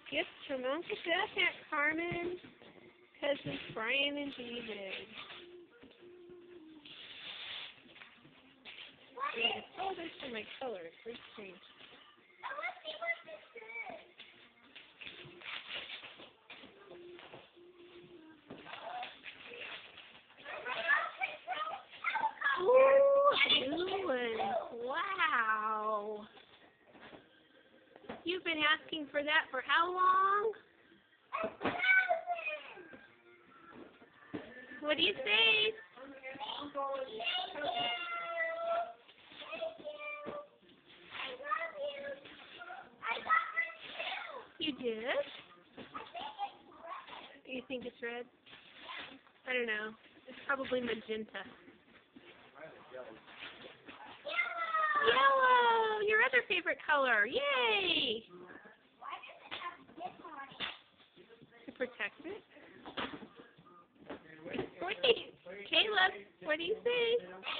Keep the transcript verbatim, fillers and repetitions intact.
Gifts from Uncle Jeff, Aunt Carmen, cousins Brian and David. Oh, there's for my colors. Let's see. Ooh, new one. Wow. You've been asking for that for how long? What do you say? You did? You think it's red? I don't know. It's probably magenta. Yellow! Your other favorite color. Yay! To protect it. What do you, Caleb, what do you say?